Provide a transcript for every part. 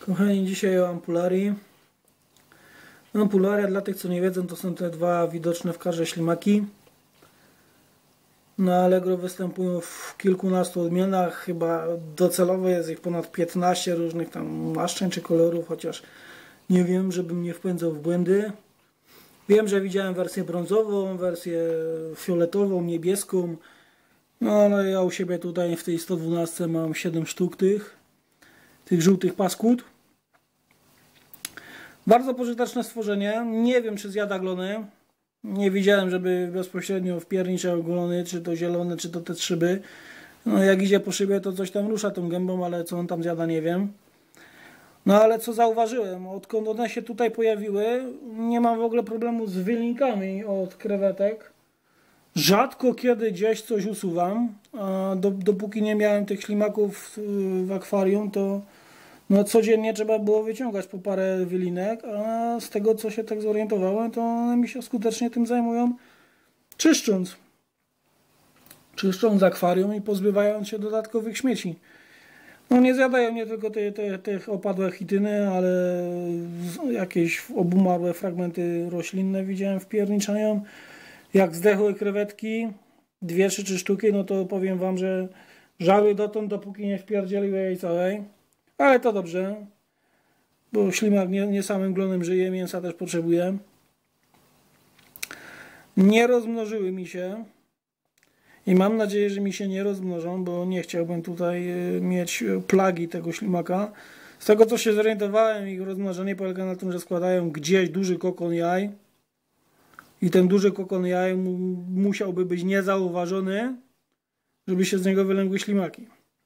Kochani, dzisiaj o ampularii. Ampularia, dla tych co nie wiedzą, to są te dwa widoczne w karze ślimaki. Na Allegro występują w kilkunastu odmianach, chyba docelowo jest ich ponad 15 różnych tam maszczeń czy kolorów, chociaż nie wiem, żebym nie wpędzał w błędy. Wiem, że widziałem wersję brązową, wersję fioletową, niebieską, no ale ja u siebie tutaj w tej 112 mam 7 sztuk tych żółtych paskud. Bardzo pożyteczne stworzenie. Nie wiem, czy zjada glony. Nie widziałem, żeby bezpośrednio wpierniczał glony, czy to zielone, czy to te szyby. No, jak idzie po szybie, to coś tam rusza tą gębą, ale co on tam zjada, nie wiem. No ale co zauważyłem, odkąd one się tutaj pojawiły, nie mam w ogóle problemu z wylinkami od krewetek. Rzadko kiedy gdzieś coś usuwam, a dopóki nie miałem tych ślimaków w akwarium, to no codziennie trzeba było wyciągać po parę wylinek, a z tego co się tak zorientowałem, to one mi się skutecznie tym zajmują, czyszcząc akwarium i pozbywając się dodatkowych śmieci. No nie zjadają nie tylko tych opadłe chityny, ale jakieś obumarłe fragmenty roślinne widziałem wpierniczają. Jak zdechły krewetki, 2 czy 3 sztuki, no to powiem wam, że żały dotąd, dopóki nie wpierdzieliły jej całej. Ale to dobrze, bo ślimak nie samym glonem żyje, mięsa też potrzebuje. Nie rozmnożyły mi się i mam nadzieję, że mi się nie rozmnożą, bo nie chciałbym tutaj mieć plagi tego ślimaka. Z tego co się zorientowałem, ich rozmnożenie polega na tym, że składają gdzieś duży kokon jaj i ten duży kokon jaj musiałby być niezauważony, żeby się z niego wylęgły ślimaki.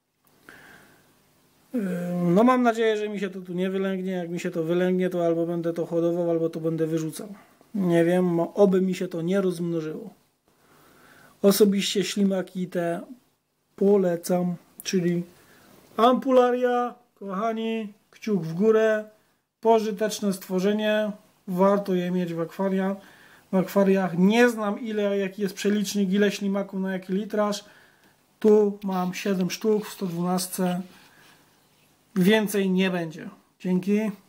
No mam nadzieję, że mi się to tu nie wylęgnie. Jak mi się to wylęgnie, to albo będę to hodował, albo to będę wyrzucał. Nie wiem, oby mi się to nie rozmnożyło. Osobiście ślimaki te polecam, czyli ampularia, kochani, kciuk w górę, pożyteczne stworzenie, warto je mieć w akwariach. Nie znam jaki jest przelicznik, ile ślimaków na jaki litraż. Tu mam 7 sztuk w 112. Więcej nie będzie. Dzięki.